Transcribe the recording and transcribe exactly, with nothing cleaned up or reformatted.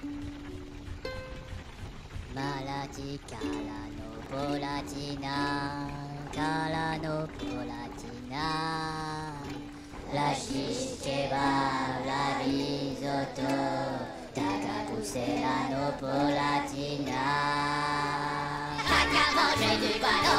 Malatikalano, Polatina, Kalano, Polatina. La shish kebab, la risotto, Takakuselano, Polatina. Andiamo a manger du guano.